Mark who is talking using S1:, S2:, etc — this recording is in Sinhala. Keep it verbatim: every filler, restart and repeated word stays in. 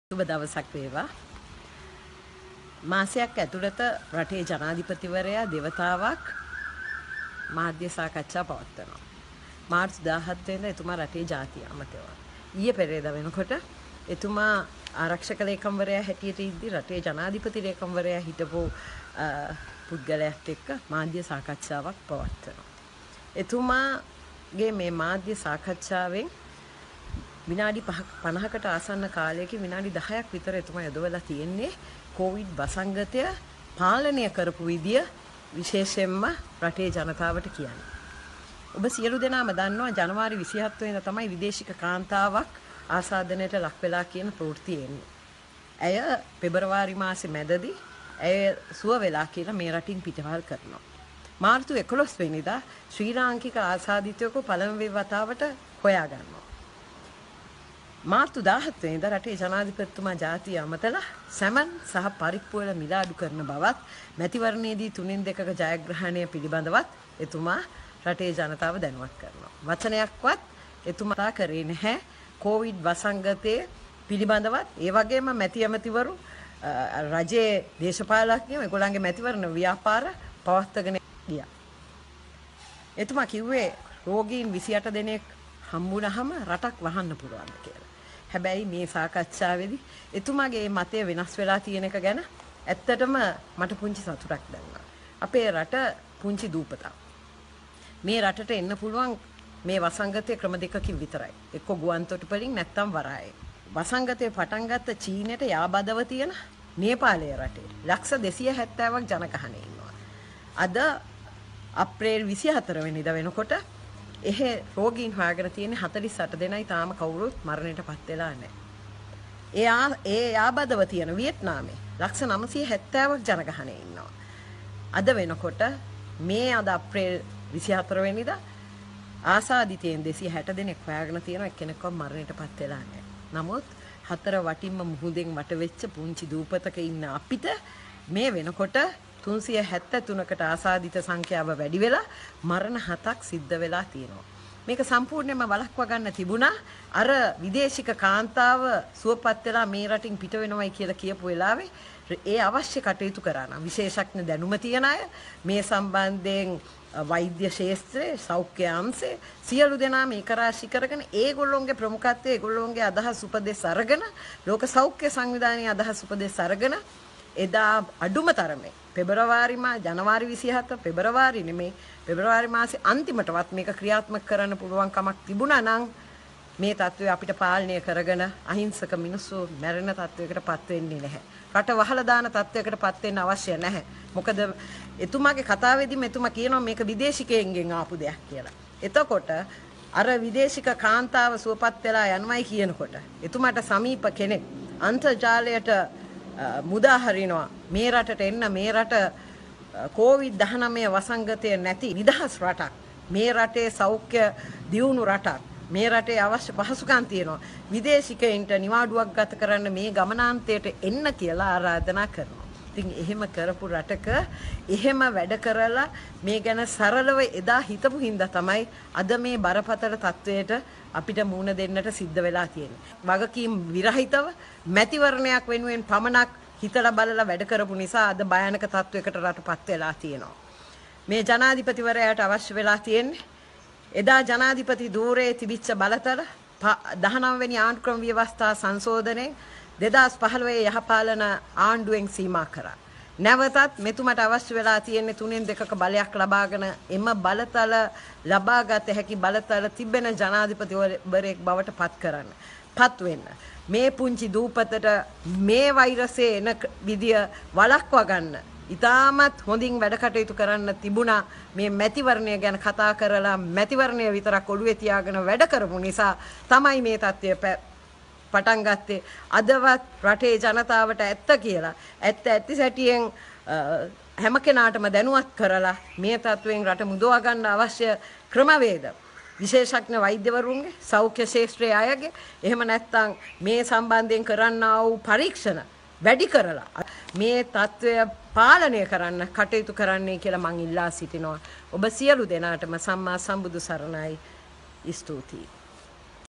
S1: සුබ දවසක් වේවා. මාසයක් ඇතුළත රටේ ජනාධිපතිවරයා දෙවතාවක් මාධ්‍ය සාකච්ඡා පවත්වනවා. මාර්තු දාහත් වෙනිදා එතුමා රටේ ජාතිය අමතනවා. ඊයේ පෙරේදා වෙනකොට එතුමා ආරක්ෂක ලේකම්වරයා හැටියට ඉද්දි රටේ ජනාධිපති ලේකම්වරයා හිටපු පුද්ගලයාත් එක්ක මාධ්‍ය සාකච්ඡාවක් පවත්වනවා. එතුමාගේ මේ මාධ්‍ය සාකච්ඡාවෙන් විනාඩි පනහකට ආසන්න කාලයකින් විනාඩි දහයක් විතර එතුමා යොදවලා තියෙන්නේ කොවිඩ් වසංගතය පාලනය කරපු විදිය විශේෂයෙන්ම රටේ ජනතාවට කියන්නේ. ඔබ සියලු දෙනාම දන්නවා ජනවාරි විසිහත් වෙනිදා තමයි විදේශික කාන්තාවක් ආසාදනයට ලක් වෙලා කියන ප්‍රවෘත්තිය එන්නේ. ඇය පෙබරවාරි මාසේ මැදදී ඇය සුව වෙලා කියලා මේ රටින් පිටවල් කරනවා. මාර්තු එකොළොස් වෙනිදා ශ්‍රී ලාංකික ආසාදිතයෙකු පළමුවෙනි වතාවට හොයා ගන්නවා. මාර්තු දාහත් වෙනිදා රටේ ජනාධිපතිතුමා ජාතිය අමතලා සැමන් සහ පරිප්පු වල මිල අඩු කරන බවත් මැතිවරණයේදී තුනෙන් දෙකක ජයග්‍රහණය පිළිබඳවත් එතුමා රටේ ජනතාව දැනුවත් කරනවා. වචනයක්වත් එතුමා කරේ නැහැ කොවිඩ් වසංගතයේ පිළිබඳවත්. ඒ වගේම මැති ඇමතිවරු රජයේ දේශපාලකයෝ ඒගොල්ලන්ගේ මැතිවරණ ව්‍යාපාර පවත්වාගෙන ගියා. එතුමා කිව්වේ රෝගීන් විසිඅට දෙනෙක් හම්බුනහම රටක් වහන්න පුළුවන් කියලා. හැබැයි මේ සාකච්ඡාවේදී එතුමාගේ මතය වෙනස් වෙලා තියෙන එක ගැන ඇත්තටම මට පුංචි සතුටක් දැනුණා. අපේ රට පුංචි දූපතක්. මේ රටට එන්න පුළුවන් මේ වසංගතයේ ක්‍රම දෙකකින් විතරයි. එක්ක ගුවන්තොටුපලින් නැත්නම් වරායෙන්. වසංගතේ පටන් ගත්ත චීනයට යාබදව තියෙන නේපාලය රටේ ලක්ෂ දෙසිය හැත්තෑවක් ජනගහනය ඉන්නවා. අද අප්‍රේල් විසිහතර වෙනිදා වෙනකොට එහෙ රෝගීන් හොයාගෙන තියෙන හතළිස් අට දෙනයි තාම කවුරුත් මරණයටපත් වෙලා නැහැ. එයා ඒ යාබදව තියෙන වියට්නාමේ ලක්ෂ නවසිය හැත්තෑවක් ජනගහනය ඉන්නවා. අද වෙනකොට මේ අද අප්‍රේල් විසිහතර වෙනිදා ආසාදිතයන් දෙසිය හැට දෙනෙක් හොයාගෙන තියෙනවා, එක්කෙනෙක්වත් මරණයටපත් වෙලා නැහැ. නමුත් හතර වටින්ම මුහුදෙන් වට වෙච්ච පුංචි දූපතක ඉන්න අපිට මේ වෙනකොට තුන්සිය හැත්තෑ තුනකට ආසාදිත සංඛ්‍යාව වැඩි වෙලා මරණ හතක් සිද්ධ වෙලා තියෙනවා. මේක සම්පූර්ණයෙන්ම වළක්වා ගන්න තිබුණා අර විදේශික කාන්තාව සුවපත් වෙලා මේ රටින් පිට වෙනවයි කියලා කියපු වෙලාවේ ඒ අවශ්‍ය කටයුතු කරා නම් විශේෂඥ දැනුම තියන අය මේ සම්බන්ධයෙන් වෛද්‍ය ශාස්ත්‍රයේ සෞඛ්‍ය අංශයේ සියලු දෙනා මේක රාශි කරගෙන ඒගොල්ලොන්ගේ ප්‍රමුඛත්වයේ ඒගොල්ලොන්ගේ අදහස් උපදෙස් අරගෙන ලෝක සෞඛ්‍ය සංවිධානයේ අදහස් උපදෙස් අරගෙන එදා අඩුම තරමේ පෙබරවාරි මා ජනවාරි විසිහත පෙබරවාරි නෙමේ පෙබරවාරි මාසේ අන්තිමටවත් මේක ක්‍රියාත්මක කරන්න පුළුවන් කමක් තිබුණා නම් මේ තත්ත්වය අපිට පාලනය කරගෙන අහිංසක මිනිස්සු මැරෙන තත්ත්වයකටපත් වෙන්නේ නැහැ. රට වහලා දාන තත්ත්වයකටපත් වෙන්න අවශ්‍ය නැහැ. මොකද එතුමාගේ කතාවේදී මෙතුමා කියනවා මේක විදේශිකයෙන්ගෙන් ආපු දෙයක් කියලා. එතකොට අර විදේශික කාන්තාව සුවපත් වෙලා යනවයි කියනකොට එතුමාට සමීප කෙනෙක් අන්තර්ජාලයට මුදා හරිනවා මේ රටට එන්න, මේ රට කොවිඩ් දහනවය වසංගතය නැති නිදහස් රටක්, මේ රටේ සෞඛ්‍ය දියුණු රටක්, මේ රටේ අවශ්‍ය පහසුකම් තියෙනවා, විදේශිකයින්ට නිවාඩුවක් ගත කරන්න මේ ගමනාන්තයට එන්න කියලා ආරාධනා කරනවා. ඉතින් එහෙම කරපු රටක එහෙම වැඩ කරලා මේ ගැන සරලව එදා හිතපු හින්දා තමයි අද මේ බරපතල තත්වයට අපිට මුහුණ දෙන්නට සිද්ධ වෙලා තියෙන්නේ. වගකීම් විරහිතව මැතිවරණයක් වෙනුවෙන් පමණක් හිතලා බලලා වැඩ කරපු නිසා අද භයානක තත්වයකට රටපත් වෙලා තියෙනවා. මේ ජනාධිපතිවරයාට අවශ්‍ය වෙලා තියෙන්නේ එදා ජනාධිපති ධූරයේ තිබිච්ච බලතල දහනව වෙනි ආණ්ඩුක්‍රම ව්‍යවස්ථා සංශෝධනයේ දෙදාස් පහළොව යහපාලන ආණ්ඩුවෙන් සීමා කරා. නැවතත් මෙතුමට අවශ්‍ය වෙලා තියෙන්නේ තුනෙන් දෙකක බලයක් ලබාගෙන එම බලතල ලබාගත හැකි බලතල තිබෙන ජනාධිපතිවරයෙක් බවට පත් කරන්න. පත් වෙන්න. මේ පුංචි දූපතට මේ වෛරසය එන විදිය වළක්වා ගන්න ඉතාමත් හොඳින් වැඩ කටයුතු කරන්න තිබුණා. මේ මැතිවරණය ගැන කතා කරලා මැතිවරණය විතරක් ඔළුවේ තියාගෙන වැඩ කරපු නිසා තමයි මේ තත්ත්වය පටන් ගත්තේ. අදවත් රටේ ජනතාවට ඇත්ත කියලා ඇත්ත ඇති සැටියෙන් හැම කෙනාටම දැනුවත් කරලා මේ තත්ත්වයෙන් රට මුදවා ගන්න අවශ්‍ය ක්‍රමවේද විශේෂඥ වෛද්‍යවරුන්ගේ, සෞඛ්‍ය ශාස්ත්‍රයේ අයගේ, එහෙම නැත්නම් මේ සම්බන්ධයෙන් කරන්නා වූ පරීක්ෂණ වැඩි කරලා මේ තත්ත්වය පාලනය කරන්න කටයුතු කරන්නයි කියලා මං ඉල්ලා සිටිනවා. ඔබ සියලු දෙනාටම සම්මා සම්බුදු සරණයි. ස්තුතියි.